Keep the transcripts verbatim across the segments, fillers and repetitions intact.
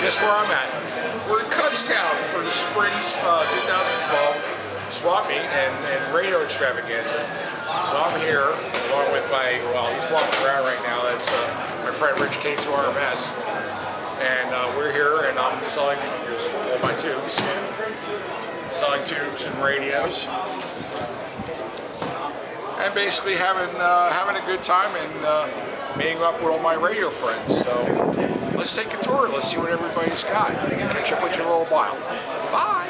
guess where I'm at? We're in Kutztown for the spring uh, two thousand twelve swap meet and, and radio extravaganza. So I'm here along with my, well, he's walking around right now. That's uh, my friend Rich K two R M S. And uh, we're here and I'm selling, here's all my tubes. Selling tubes and radios. And basically having uh, having a good time and uh, meeting up with all my radio friends. So let's take a tour. Let's see what everybody's got. Catch up with you in a little while. Bye.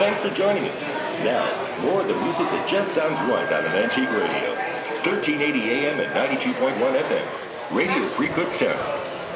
Thanks for joining us. Now, more of the music that just sounds right on an antique radio. thirteen eighty A M and ninety-two point one F M. Radio Free Kutztown.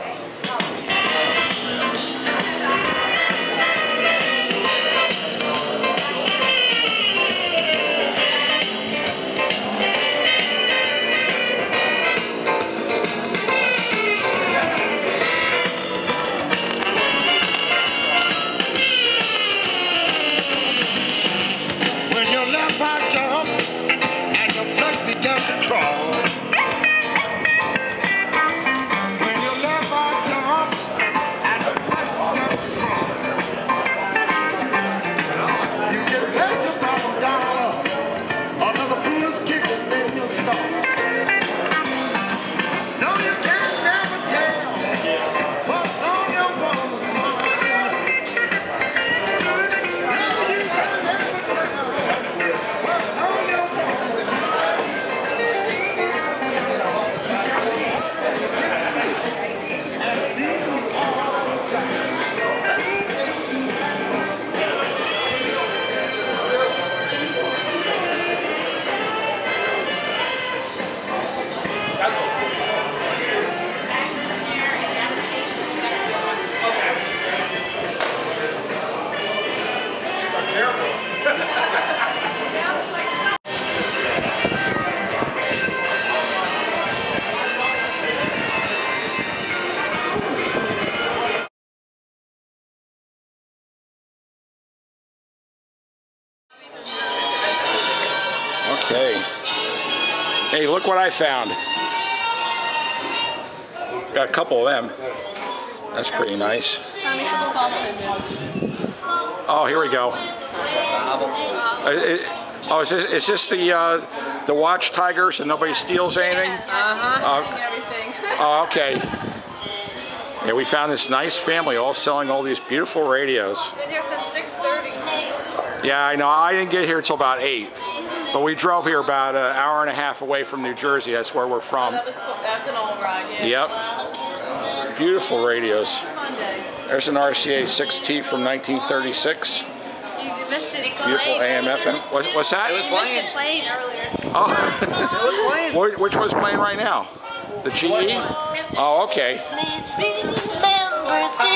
Okay. Hey, look what I found. Got a couple of them. That's pretty nice. Oh, here we go. Uh, it, oh, is this, is this the uh, the watch tigers and nobody steals anything? Uh-huh. Uh, everything. Oh, okay. Yeah, we found this nice family all selling all these beautiful radios. Been here since six thirty. Yeah, I know. I didn't get here until about eight. But we drove here about an hour and a half away from New Jersey. That's where we're from. Oh, that was cool. That was an old ride, yeah. Yep. Beautiful radios. Fun day. There's an R C A six T from nineteen thirty-six. You missed it playing. Beautiful A M F M. What, what's that? You missed it playing earlier. Oh. It was playing. Which, which one's playing right now? The G E? Oh, okay. Please remember